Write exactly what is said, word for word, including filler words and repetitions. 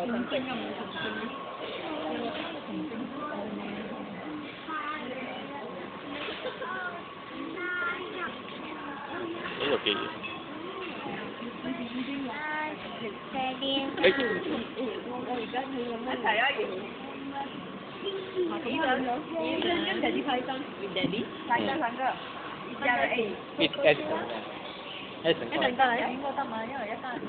童真啊，冇童真啊，有冇童真？ 呢個幾？ 哎，我我而家要咁樣一齊啊！咁樣，跟住啲派單，派單兩個，一加 A， 一 S S 一陣間應該得嘛，因為一單。